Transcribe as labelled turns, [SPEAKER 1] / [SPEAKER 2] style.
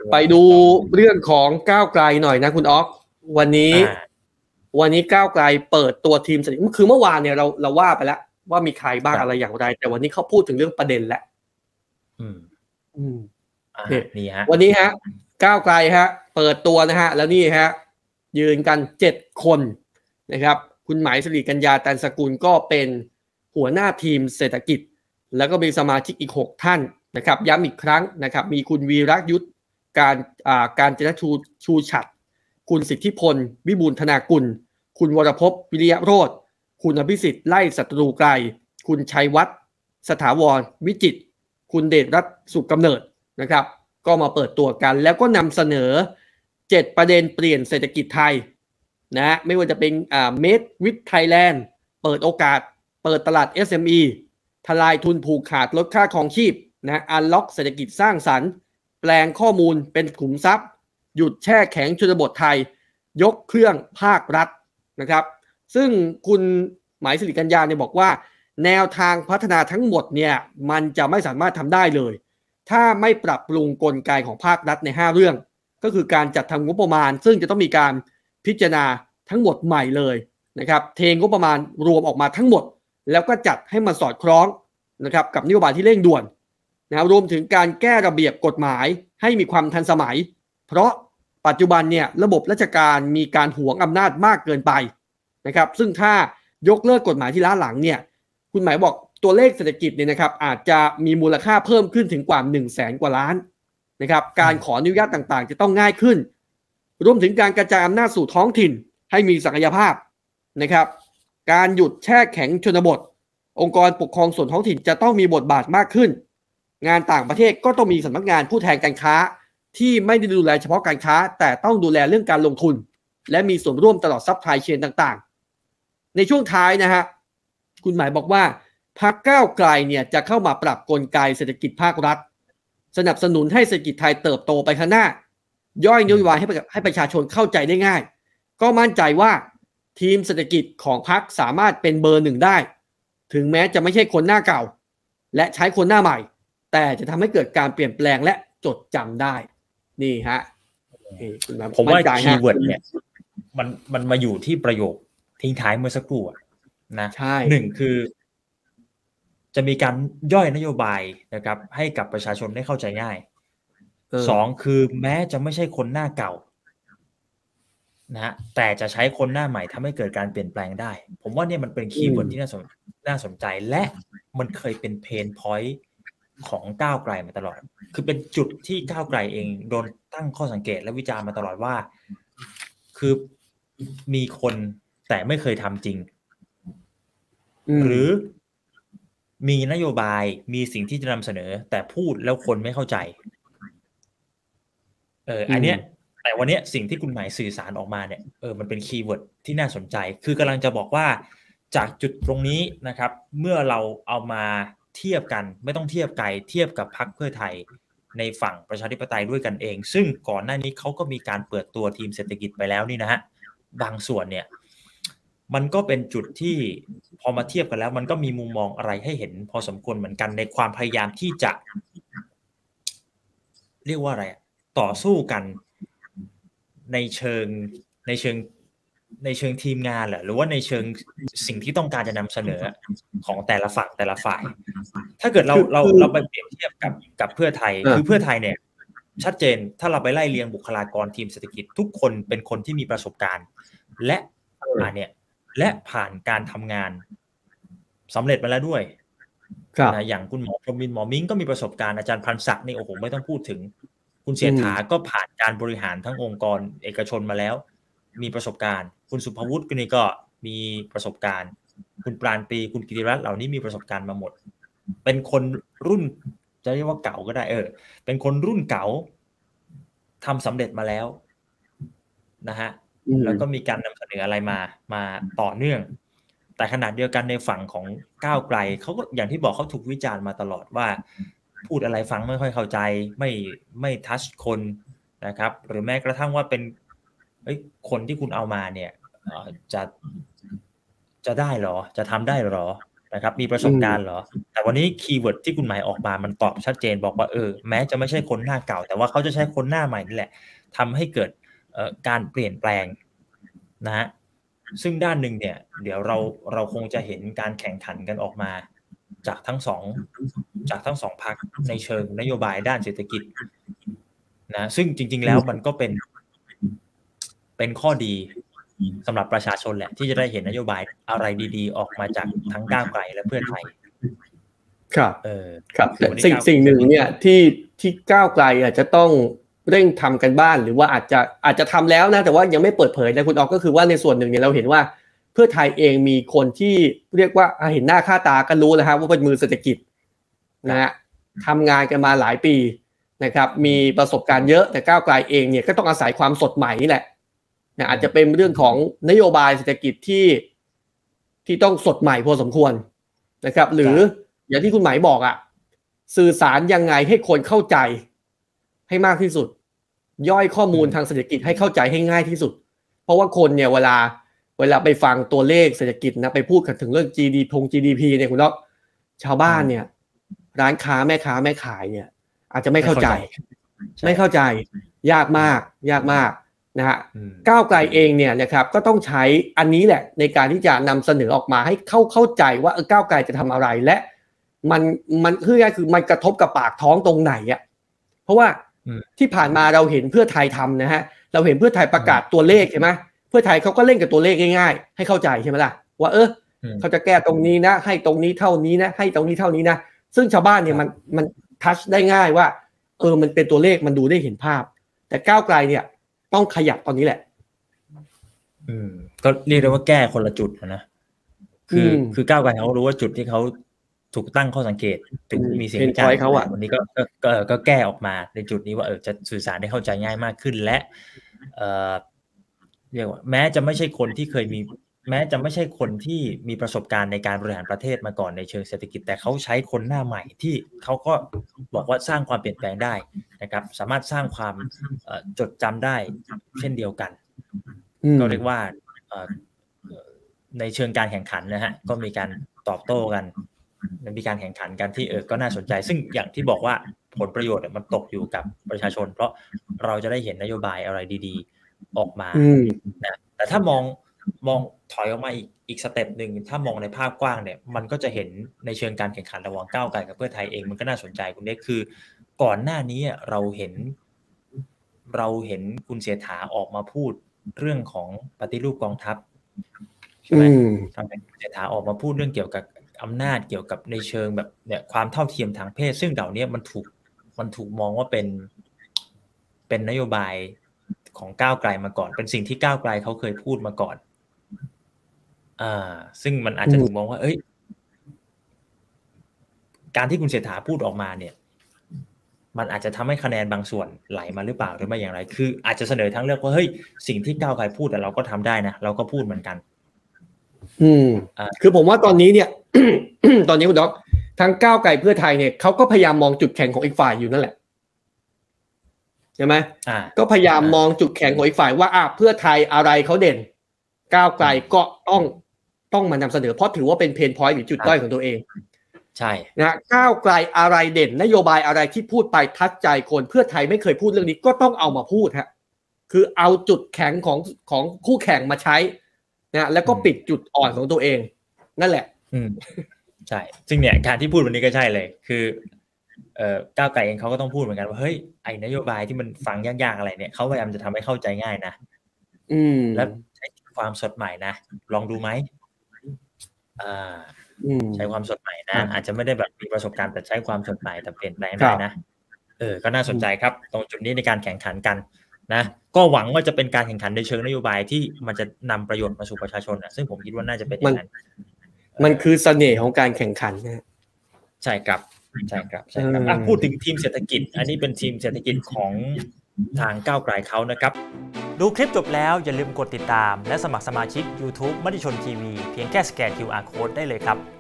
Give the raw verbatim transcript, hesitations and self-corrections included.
[SPEAKER 1] ไปดูเรื่องของก้าวไกลหน่อยนะคุณอ๊อกวันนี้วันนี้ก้าวไกลเปิดตัวทีมเสร็จคือเมื่อวานเนี่ยเราเราว่าไปแล้วว่ามีใครบ้างอะไรอย่างไรแต่วันนี้เขาพูดถึงเรื่องประเด็นแล้วอืมอืมนี่ฮะวันนี้ฮะก้าวไกลฮะเปิดตัวนะฮะแล้วนี่ฮะยืนกันเจ็ดคนนะครับคุณหมายสิริกัญญาตันสกุลก็เป็นหัวหน้าทีมเศรษฐกิจแล้วก็มีสมาชิกอีกหกท่านนะครับย้ำอีกครั้งนะครับมีคุณวีรยุทธการอ่าการจนชูชูฉัตรคุณสิทธิพลวิบูลย์ธนากุลคุณวรภพวิริยะโรจน์คุณอภิสิทธิ์ไล่ศัตรูไกลคุณชัยวัฒน์สถาวรวิจิตรคุณเดชรัตน์สุขกำเนิดนะครับก็มาเปิดตัวกันแล้วก็นำเสนอเจ็ดประเด็นเปลี่ยนเศรษฐกิจไทยนะไม่ว่าจะเป็นอ่า Made with Thailand เปิดโอกาสเปิดตลาด เอส เอ็ม อี ทลายทุนผูกขาดลดค่าครองชีพนะอันล็อกเศรษฐกิจสร้างสรรค์แปลงข้อมูลเป็นขุมทรัพย์หยุดแช่แข็งชนบทไทยยกเครื่องภาครัฐนะครับซึ่งคุณหมายสิริกัญญาเนี่ยบอกว่าแนวทางพัฒนาทั้งหมดเนี่ยมันจะไม่สามารถทำได้เลยถ้าไม่ปรับปรุงกลไกของภาครัฐในห้าเรื่องก็คือการจัดทำงบประมาณซึ่งจะต้องมีการพิจารณาทั้งหมดใหม่เลยนะครับเทงบประมาณรวมออกมาทั้งหมดแล้วก็จัดให้มันสอดคล้องนะครับกับนโยบายที่เร่งด่วนนะรวมถึงการแก้ระเบียบกฎหมายให้มีความทันสมัยเพราะปัจจุบันเนี่ยระบบราชการมีการหวงอำนาจมากเกินไปนะครับซึ่งถ้ายกเลิกกฎหมายที่ล้าหลังเนี่ยคุณหมายบอกตัวเลขเศรษฐกิจเนี่ยนะครับอาจจะมีมูลค่าเพิ่มขึ้นถึงกว่า หนึ่งแสน กว่าล้านนะครับการขออนุญาตต่างๆจะต้องง่ายขึ้นรวมถึงการกระจายอำนาจสู่ท้องถิ่นให้มีศักยภาพนะครับการหยุดแช่แข็งชนบทองค์กรปกครองส่วนท้องถิ่นจะต้องมีบทบาทมากขึ้นงานต่างประเทศก็ต้องมีสำนักงานผู้แทนการค้าที่ไม่ได้ดูแลเฉพาะการค้าแต่ต้องดูแลเรื่องการลงทุนและมีส่วนร่วมตลอดซัพพลายเชนต่างๆในช่วงท้ายนะฮะคุณหมายบอกว่าพรรคก้าวไกลเนี่ยจะเข้ามาปรับกลไกเศรษฐกิจภาครัฐสนับสนุนให้เศรษฐกิจไทยเติบโตไปข้างหน้าย่อยนโยบายให้ให้ประชาชนเข้าใจได้ง่ายก็มั่นใจว่าทีมเศรษฐกิจของพรรคสามารถเป็นเบอร์หนึ่งได้ถึงแม้จะไม่ใช่คนหน้าเก่าและใช้คนหน้าใหม่แต่จะทำให้เกิดการเปลี่ยนแปลงและจดจำได้นี่ฮะ
[SPEAKER 2] ผมว่าคีย์เวิร์ดเนี่ยมันมันมาอยู่ที่ประโยคทิ้งท้ายเมื่อสักครู่นะหนึ่งคือจะมีการย่อยนโยบายนะครับให้กับประชาชนได้เข้าใจง่ายสองคือแม้จะไม่ใช่คนหน้าเก่านะฮะแต่จะใช้คนหน้าใหม่ทำให้เกิดการเปลี่ยนแปลงได้ผมว่าเนี่ยมันเป็นคีย์เวิร์ดที่น่าสนน่าสนใจและมันเคยเป็นเพนพอยต์ของก้าวไกลมาตลอดคือเป็นจุดที่ก้าวไกลเองโดนตั้งข้อสังเกตและวิจารณ์มาตลอดว่าคือมีคนแต่ไม่เคยทำจริงหรือมีนโยบายมีสิ่งที่จะนำเสนอแต่พูดแล้วคนไม่เข้าใจเอออันเนี้ยแต่วันนี้สิ่งที่คุณหมายสื่อสารออกมาเนี่ยเออมันเป็นคีย์เวิร์ดที่น่าสนใจคือกำลังจะบอกว่าจากจุดตรงนี้นะครับเมื่อเราเอามาเทียบกันไม่ต้องเทียบไกลเทียบกับพรรคเพื่อไทยในฝั่งประชาธิปไตยด้วยกันเองซึ่งก่อนหน้านี้เขาก็มีการเปิดตัวทีมเศรษฐกิจไปแล้วนี่นะฮะบางส่วนเนี่ยมันก็เป็นจุดที่พอมาเทียบกันแล้วมันก็มีมุมมองอะไรให้เห็นพอสมควรเหมือนกันในความพยายามที่จะเรียกว่าอะไรต่อสู้กันในเชิงในเชิงในเชิงทีมงานเหรอหรือว่าในเชิงสิ่งที่ต้องการจะนำเสนอของแต่ละฝั่งแต่ละฝ่ายถ้าเกิดเราเราเราไปเปรียบเทียบกับกับเพื่อไทยคือเพื่อไทยเนี่ยชัดเจนถ้าเราไปไล่เรียงบุคลากรทีมเศรษฐกิจทุกคนเป็นคนที่มีประสบการณ์และอ่าเนี่ยและผ่านการทำงานสำเร็จมาแล้วด้วยนะอย่างคุณหมอพรหมินทร์หมอมิ้งก็มีประสบการณ์อาจารย์พันศักดิ์นี่โอ้โหไม่ต้องพูดถึงคุณเศรษฐาก็ผ่านการบริหารทั้งองค์กรเอกชนมาแล้วมีประสบการณ์คุณสุภวุฒิก็นี่ก็มีประสบการณ์คุณปราณปรีคุณกิติรัตน์เหล่านี้มีประสบการณ์มาหมดเป็นคนรุ่นจะเรียกว่าเก่าก็ได้เออเป็นคนรุ่นเก่าทำสำเร็จมาแล้วนะฮะแล้วก็มีการนำเสนออะไรมามาต่อเนื่องแต่ขณะเดียวกันในฝั่งของก้าวไกลเขาก็อย่างที่บอกเขาถูกวิจารณ์มาตลอดว่าพูดอะไรฟังไม่ค่อยเข้าใจไม่ไม่ทัชคนนะครับหรือแม้กระทั่งว่าเป็นเอ้ยคนที่คุณเอามาเนี่ยจะจะได้หรอจะทำได้หรอนะครับมีประสบการณ์เหรอแต่วันนี้คีย์เวิร์ดที่คุณหมายออกมามันตอบชัดเจนบอกว่าเออแม้จะไม่ใช่คนหน้าเก่าแต่ว่าเขาจะใช้คนหน้าใหม่นี่แหละทำให้เกิดการเปลี่ยนแปลงนะฮะซึ่งด้านหนึ่งเนี่ยเดี๋ยวเราเราคงจะเห็นการแข่งขันกันออกมาจากทั้งสองจากทั้งสองพรรคในเชิงนโยบายด้านเศรษฐกิจนะซึ่งจริงๆแล้วมันก็เป็นเป็นข้อดีสำหรับประชาชนแหละที่จะได้เห็นนโยบายอะไรดีๆออกมาจากทั้งก้าวไกลและเพื่อไทย
[SPEAKER 1] ครับ
[SPEAKER 2] เออ
[SPEAKER 1] ครับสิ่งสิ่งหนึ่งเนี่ยที่ที่ก้าวไกลอาจจะต้องเร่งทำกันบ้านหรือว่าอาจจะอาจจะทำแล้วนะแต่ว่ายังไม่เปิดเผยนะคุณออกก็คือว่าในส่วนหนึ่งเนี่ยเราเห็นว่าเพื่อไทยเองมีคนที่เรียกว่าเห็นหน้าค่าตาก็รู้แล้วครับว่าเป็นมือเศรษฐกิจนะฮะทำงานกันมาหลายปีนะครับมีประสบการณ์เยอะแต่ก้าวไกลเองเนี่ยก็ต้องอาศัยความสดใหม่นี่แหละนะอาจจะเป็นเรื่องของนโยบายเศรษฐกิจที่ที่ต้องสดใหม่พอสมควรนะครับหรืออย่างที่คุณหมายบอกอ่ะสื่อสารยังไงให้คนเข้าใจให้มากที่สุดย่อยข้อมูลทางเศรษฐกิจให้เข้าใจให้ง่ายที่สุดเพราะว่าคนเนี่ยเวลาเวลาไปฟังตัวเลขเศรษฐกิจนะไปพูดกันถึงเรื่อง จี ดี พี จี ดี พี เนี่ยคุณเนาะชาวบ้านเนี่ยร้านค้าแม่ค้าแม่ขายเนี่ยอาจจะไม่เข้าใจไม่เข้าใจยากมากยากมากนะฮะก้าวไกลเองเนี่ยนะครับก็ต้องใช้อันนี้แหละในการที่จะนำเสนอออกมาให้เข้าเข้าใจว่าเออก้าวไกลจะทำอะไรและมันมันคือไงคือมันกระทบกับปากท้องตรงไหนอ่ะเพราะว่าที่ผ่านมาเราเห็นเพื่อไทยทำนะฮะเราเห็นเพื่อไทยประกาศตัวเลขใช่ไหมเพื่อไทยเขาก็เล่นกับตัวเลขง่ายๆให้เข้าใจใช่ไหมล่ะว่าเออเขาจะแก้ตรงนี้นะให้ตรงนี้เท่านี้นะให้ตรงนี้เท่านี้นะซึ่งชาวบ้านเนี่ยมันมันทัชได้ง่ายว่าเออมันเป็นตัวเลขมันดูได้เห็นภาพแต่ก้าวไกลเนี่ยต้องขยับตอนนี้แหละ
[SPEAKER 2] อืมก็เรียกได้ว่าแก้คนละจุดนะคือคือก้าวไกลเขารู้ว่าจุดที่เขาถูกตั้งข้อสังเกตถึงมีเสียงวิจารณ์เขาอ่ะวันนี้ก็ก็ก็ก็แก้ออกมาในจุดนี้ว่าเออจะสื่อสารได้เข้าใจง่ายมากขึ้นและเอ่อเรียกว่าแม้จะไม่ใช่คนที่เคยมีแม้จะไม่ใช่คนที่มีประสบการณ์ในการบริหารประเทศมาก่อนในเชิงเศรษฐกิจแต่เขาใช้คนหน้าใหม่ที่เขาก็บอกว่าสร้างความเปลี่ยนแปลงได้นะครับสามารถสร้างความจดจำได้เช่นเดียวกันก็เรียกว่าในเชิงการแข่งขันนะฮะก็มีการตอบโต้กันมีการแข่งขันกันที่เออก็น่าสนใจซึ่งอย่างที่บอกว่าผลประโยชน์มันตกอยู่กับประชาชนเพราะเราจะได้เห็นนโยบายอะไรดีๆออกมานะแต่ถ้ามองมองถอยออกมาอีกอีกสเต็ปหนึ่งถ้ามองในภาพกว้างเนี่ยมันก็จะเห็นในเชิงการแข่งขันระหว่างก้าวไกลกับเพื่อไทยเองมันก็น่าสนใจคุณเด็กคือก่อนหน้านี้เราเห็นเราเห็นคุณเสถาออกมาพูดเรื่องของปฏิรูปกองทัพใช่ไหมทำให้คุณเสถาออกมาพูดเรื่องเกี่ยวกับอำนาจเกี่ยวกับในเชิงแบบเนี่ยความเท่าเทียมทางเพศซึ่งเหล่านี้มันถูกมันถูกมองว่าเป็นเป็นนโยบายของก้าวไกลมาก่อนเป็นสิ่งที่ก้าวไกลเขาเคยพูดมาก่อนอ่าซึ่งมันอาจจะถูกมองว่าเอ้ยการที่คุณเศรษฐาพูดออกมาเนี่ยมันอาจจะทำให้คะแนนบางส่วนไหลมาหรือเปล่าหรือไม่อย่างไรคืออาจจะเสนอทั้งเลือกว่าเฮ้ยสิ่งที่ก้าวไกลพูดแต่เราก็ทำได้นะเราก็พูดเหมือนกัน
[SPEAKER 1] อืมอ่าคือผมว่าตอนนี้เนี่ย ตอนนี้คุณด็อกทั้งก้าวไกลเพื่อไทยเนี่ยเขาก็พยายามมองจุดแข็งของอีกฝ่ายอยู่นั่นแหละใช่ไหมอ่าก็พยายามมองจุดแข็งของอีกฝ่ายว่าอ่ะเพื่อไทยอะไรเขาเด่นก้าวไกลก็ต้องต้องมานำเสนอเพราะถือว่าเป็นเพนพอยต์หรือจุดด้อยของตัวเอง
[SPEAKER 2] ใช่
[SPEAKER 1] นะก้าวไกลอะไรเด่นนโยบายอะไรที่พูดไปทัดใจคนเพื่อไทยไม่เคยพูดเรื่องนี้ก็ต้องเอามาพูดฮะคือเอาจุดแข็งของของคู่แข่งมาใช้นะแล้วก็ปิดจุดอ่อนของตัวเองนั่นแหละ
[SPEAKER 2] อืมใช่ซึ่งเนี่ยการที่พูดวันนี้ก็ใช่เลยคือเอ่อก้าวไกลเองเขาก็ต้องพูดเหมือนกันว่าเฮ้ยไอ้นโยบายที่มันฟังยากๆอะไรเนี่ยเขาพยายามจะทำให้เข้าใจง่ายนะ
[SPEAKER 1] อืม
[SPEAKER 2] แล้วใช้ความสดใหม่นะลองดูไหมอ่าใช้ความสดใหม่นะอาจจะไม่ได้แบบมีประสบการณ์แต่ใช้ความสดใหม่แต่เปลี่ยนแปลงได้นะเออก็น่าสนใจครับตรงจุดนี้ในการแข่งขันกันนะก็หวังว่าจะเป็นการแข่งขันในเชิงนโยบายที่มันจะนำประโยชน์มาสู่ประชาชนนะซึ่งผมคิดว่าน่าจะเป็นอย่างนั้น
[SPEAKER 1] มันคือเสน่ห์ของการแข่งขันนะ
[SPEAKER 2] ใช่ครับใช่ครับใช่ครับพูดถึงทีมเศรษฐกิจอันนี้เป็นทีมเศรษฐกิจของทางก้าวไกลเขานะครับดูคลิปจบแล้วอย่าลืมกดติดตามและสมัครสมาชิก YouTube มติชนทีวีเพียงแค่สแกน คิว อาร์ Code ได้เลยครับ